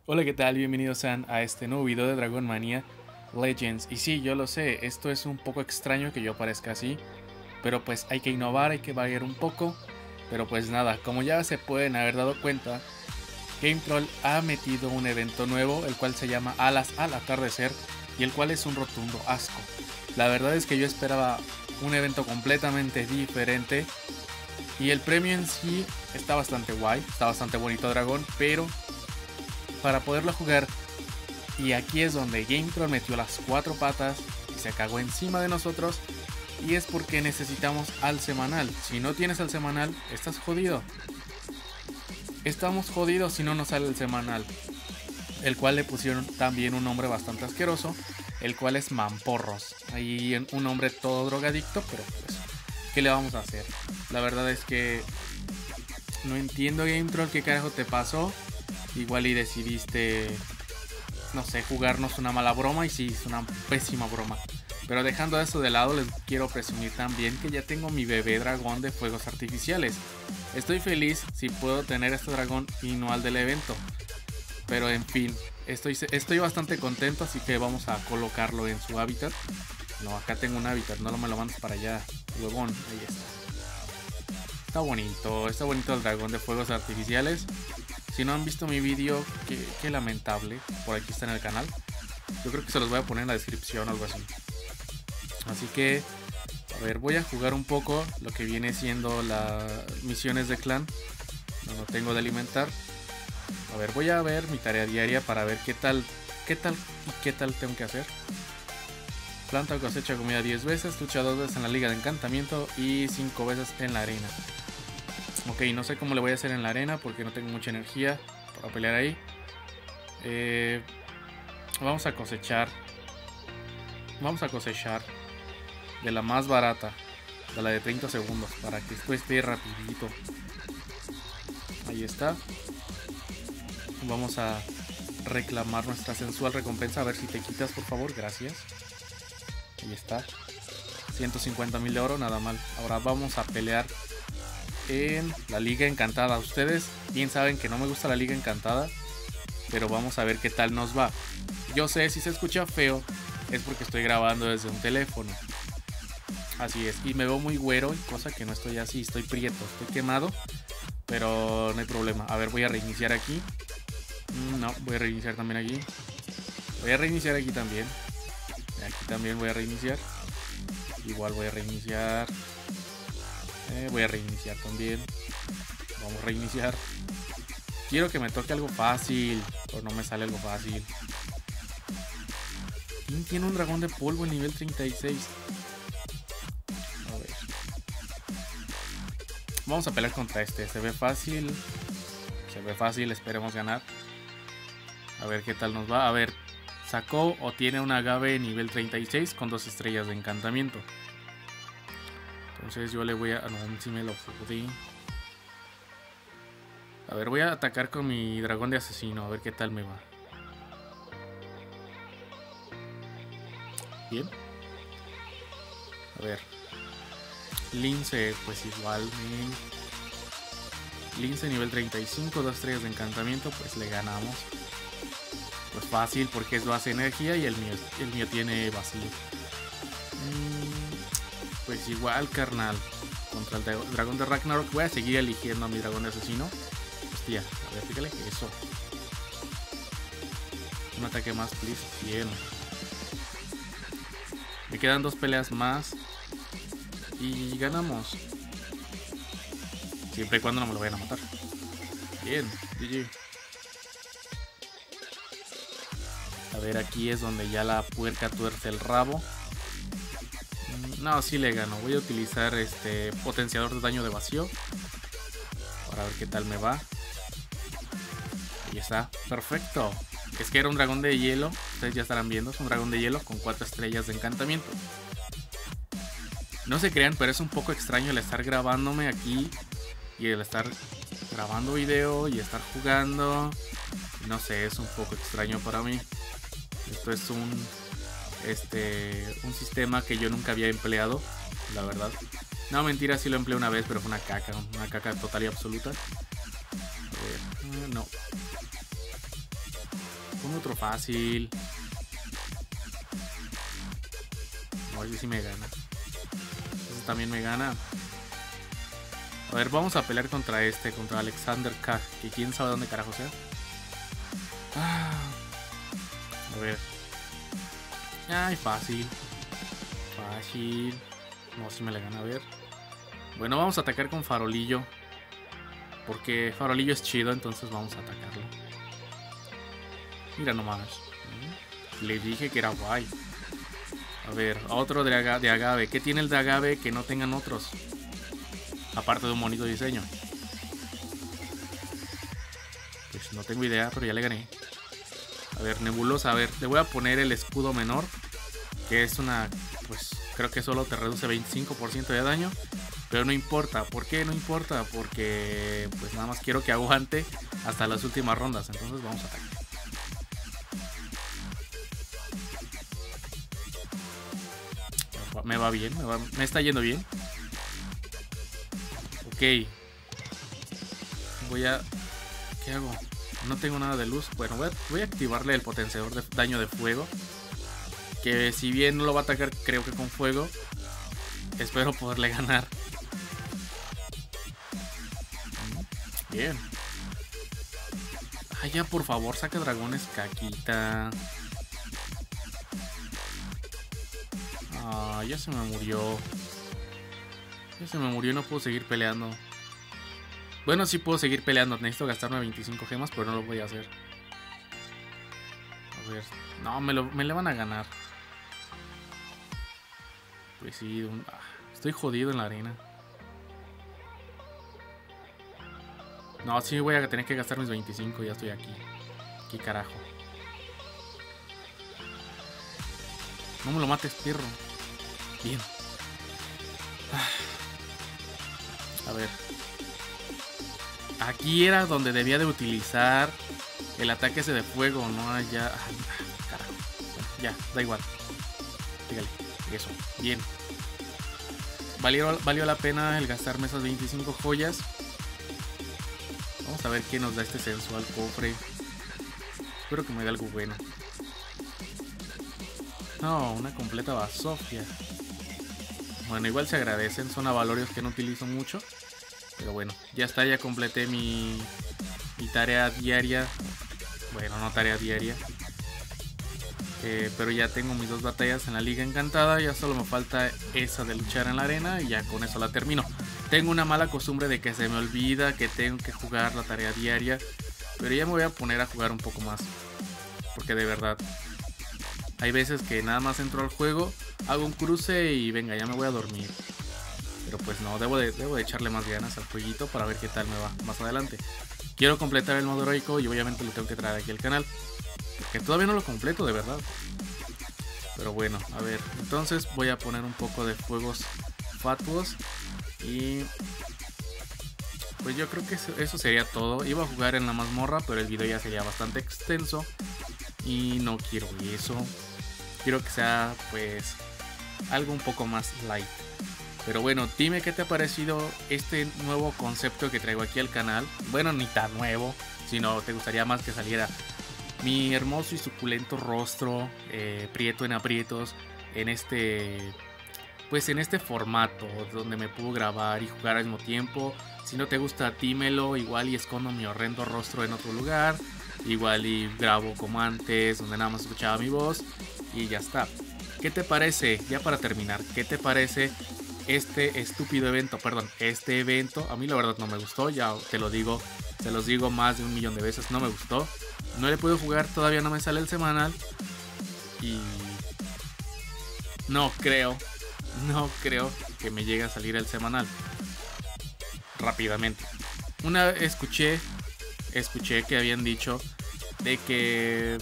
Hola, ¿qué tal? Bienvenidos sean a este nuevo video de Dragon Mania Legends. Y sí, yo lo sé, esto es un poco extraño que yo parezca así, pero pues hay que innovar, hay que variar un poco. Pero pues nada, como ya se pueden haber dado cuenta, GameTroll ha metido un evento nuevo, el cual se llama Alas al Atardecer, y el cual es un rotundo asco. La verdad es que yo esperaba un evento completamente diferente, y el premio en sí está bastante guay, está bastante bonito Dragón, pero para poderlo jugar, y aquí es donde GameTroll metió las cuatro patas y se cagó encima de nosotros, y es porque necesitamos al semanal. Si no tienes al semanal, estás jodido. Estamos jodidos si no nos sale el semanal, el cual le pusieron también un nombre bastante asqueroso, el cual es Mamporros. Ahí un nombre todo drogadicto, pero pues, ¿qué le vamos a hacer? La verdad es que no entiendo, GameTroll, qué carajo te pasó. Igual y decidiste, no sé, jugarnos una mala broma, y sí, es una pésima broma. Pero dejando eso de lado, les quiero presumir también que ya tengo mi bebé dragón de fuegos artificiales. Estoy feliz si puedo tener este dragón y no al del evento. Pero en fin, estoy bastante contento, así que vamos a colocarlo en su hábitat. No, acá tengo un hábitat, no me lo mandes para allá, huevón. Ahí está. Está bonito el dragón de fuegos artificiales. Si no han visto mi vídeo, qué lamentable, por aquí está en el canal. Yo creo que se los voy a poner en la descripción o algo así. Así que, a ver, voy a jugar un poco lo que viene siendo las misiones de clan. No tengo de alimentar. A ver, voy a ver mi tarea diaria para ver qué tal tengo que hacer. Planta o cosecha comida 10 veces, lucha 2 veces en la liga de encantamiento y 5 veces en la arena. Ok, no sé cómo le voy a hacer en la arena porque no tengo mucha energía para pelear ahí. Vamos a cosechar. Vamos a cosechar de la más barata, de la de 30 segundos, para que esto esté rapidito. Ahí está. Vamos a reclamar nuestra sensual recompensa. A ver si te quitas, por favor, gracias. Ahí está. 150.000 de oro, nada mal. Ahora vamos a pelear en la Liga Encantada. Ustedes bien saben que no me gusta la Liga Encantada, pero vamos a ver qué tal nos va. Yo sé, si se escucha feo es porque estoy grabando desde un teléfono. Así es, y me veo muy güero, cosa que no estoy así, estoy prieto, estoy quemado, pero no hay problema. A ver, voy a reiniciar aquí. No, voy a reiniciar también aquí. Voy a reiniciar aquí también. Aquí también voy a reiniciar. Igual voy a reiniciar. Voy a reiniciar también. Vamos a reiniciar. Quiero que me toque algo fácil, pero no me sale algo fácil. ¿Quién tiene un dragón de polvo en nivel 36? A ver. Vamos a pelear contra este. Se ve fácil. Se ve fácil, esperemos ganar. A ver qué tal nos va. A ver, sacó o tiene un agave nivel 36 con 2 estrellas de encantamiento. Entonces yo le voy a... No, si me lo jodí. A ver, voy a atacar con mi dragón de asesino. A ver qué tal me va. Bien. A ver. Lince, pues igual. Lince nivel 35, 2 estrellas de encantamiento. Pues le ganamos. Pues fácil porque es base energía y el mío tiene vacío. Pues igual, carnal. Contra el dragón de Ragnarok voy a seguir eligiendo a mi dragón de asesino. Hostia, a ver, fíjale que eso. Un ataque más, please. Bien. Me quedan 2 peleas más. Y ganamos. Siempre y cuando no me lo vayan a matar. Bien, GG. A ver, aquí es donde ya la puerca tuerce el rabo. No, sí le gano. Voy a utilizar este potenciador de daño de vacío para ver qué tal me va. Ahí está, perfecto. Es que era un dragón de hielo. Ustedes ya estarán viendo, es un dragón de hielo con 4 estrellas de encantamiento. No se crean, pero es un poco extraño el estar grabándome aquí y el estar grabando video y estar jugando. No sé, es un poco extraño para mí. Esto es un sistema que yo nunca había empleado, la verdad. No, mentira, sí lo empleé una vez, pero fue una caca total y absoluta. No. Ponme otro fácil. No, ese sí me gana. Ese también me gana. A ver, vamos a pelear contra contra Alexander K. Que quién sabe dónde carajo sea. A ver. Ay, fácil. Fácil. No, si me le gana, a ver. Bueno, vamos a atacar con Farolillo. Porque Farolillo es chido, entonces vamos a atacarlo. Mira nomás. Le dije que era guay. A ver, otro de agave. ¿Qué tiene el de agave que no tengan otros? Aparte de un bonito diseño. Pues no tengo idea, pero ya le gané. A ver, nebulosa. A ver, le voy a poner el escudo menor. Que es una... Pues creo que solo te reduce 25% de daño. Pero no importa. ¿Por qué no importa? Porque pues nada más quiero que aguante hasta las últimas rondas. Entonces vamos a atacar. Me va bien, me está yendo bien. Ok. Voy a... ¿Qué hago? No tengo nada de luz. Bueno, voy a activarle el potenciador de daño de fuego. Que si bien no lo va a atacar, creo que con fuego. Espero poderle ganar. Bien. Ah, ya, por favor, saca dragones, caquita. Ah, ya se me murió. Ya se me murió y no puedo seguir peleando. Bueno, sí puedo seguir peleando. Necesito gastarme 25 gemas, pero no lo voy a hacer. A ver. No, me le van a ganar. Pues sí. Estoy jodido en la arena. No, sí voy a tener que gastar mis 25. Ya estoy aquí. ¿Qué carajo? No me lo mates, perro. Bien. A ver. Aquí era donde debía de utilizar el ataque ese de fuego, no allá. Carajo. Bueno, ya, da igual. Dígale. Eso. Bien. Valió la pena el gastarme esas 25 joyas. Vamos a ver qué nos da este sensual cofre. Espero que me dé algo bueno. No, una completa basofia. Bueno, igual se agradecen. Son avalorios que no utilizo mucho. Pero bueno, ya está, ya completé mi tarea diaria. Bueno, no tarea diaria. Pero ya tengo mis 2 batallas en la Liga Encantada. Ya solo me falta esa de luchar en la arena. Y ya con eso la termino. Tengo una mala costumbre de que se me olvida que tengo que jugar la tarea diaria. Pero ya me voy a poner a jugar un poco más. Porque de verdad, hay veces que nada más entro al juego, hago un cruce y venga, ya me voy a dormir. Pero pues no, debo de echarle más ganas al jueguito para ver qué tal me va más adelante. Quiero completar el modo heroico y obviamente lo tengo que traer aquí al canal. Porque todavía no lo completo, de verdad. Pero bueno, a ver. Entonces voy a poner un poco de fuegos fatuos. Y pues yo creo que eso sería todo. Iba a jugar en la mazmorra, pero el video ya sería bastante extenso. Y no quiero eso. Quiero que sea pues algo un poco más light. Pero bueno, dime qué te ha parecido este nuevo concepto que traigo aquí al canal. Bueno, ni tan nuevo, sino te gustaría más que saliera mi hermoso y suculento rostro, prieto en aprietos, en este formato donde me puedo grabar y jugar al mismo tiempo. Si no te gusta, dímelo, igual y escondo mi horrendo rostro en otro lugar. Igual y grabo como antes, donde nada más escuchaba mi voz y ya está. ¿Qué te parece? Ya para terminar, ¿qué te parece este estúpido evento? Perdón, este evento a mí la verdad no me gustó, ya te lo digo, se los digo más de 1.000.000 de veces, no me gustó. No le puedo jugar, todavía no me sale el semanal. Y no creo que me llegue a salir el semanal rápidamente. Una vez escuché que habían dicho de que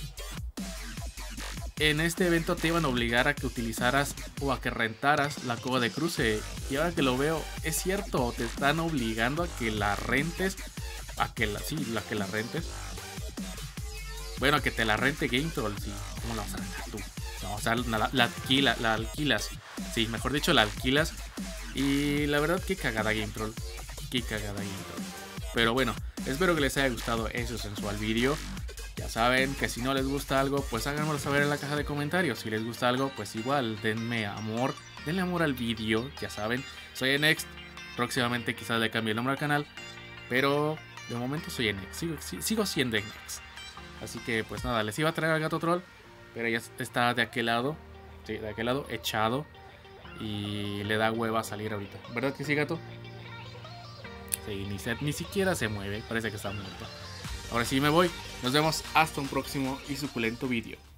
en este evento te iban a obligar a que utilizaras o a que rentaras la cueva de cruce. Y ahora que lo veo, es cierto, te están obligando a que la rentes. A que la rentes. Bueno, a que te la rente GameTroll, sí. ¿Cómo la vas a rentar tú? No, o sea, la alquilas. Sí, mejor dicho, la alquilas. Y la verdad, qué cagada GameTroll. Qué cagada GameTroll. Pero bueno, espero que les haya gustado ese sensual vídeo. Ya saben que si no les gusta algo, pues háganmelo saber en la caja de comentarios. Si les gusta algo, pues igual, denme amor, denle amor al vídeo, ya saben. Soy Next, próximamente quizás le cambie el nombre al canal, pero de momento soy Next, sigo siendo Next. Así que pues nada, les iba a traer al gato troll, pero ya está de aquel lado, sí, de aquel lado, echado. Y le da hueva salir ahorita. ¿Verdad que sí, gato? Sí, ni siquiera se mueve, parece que está muerto. Ahora sí me voy, nos vemos hasta un próximo y suculento vídeo.